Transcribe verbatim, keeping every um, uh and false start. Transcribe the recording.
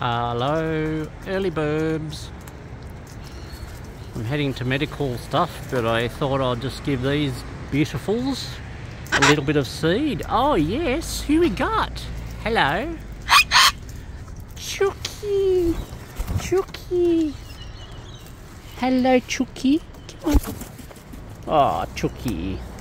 Hello, early Birbs. I'm heading to medical stuff, but I thought I'd just give these beautifuls a little bit of seed. Oh yes, who we got? Hello. Chucky. Chucky. Hello, Chucky. Come on. Oh, Chucky.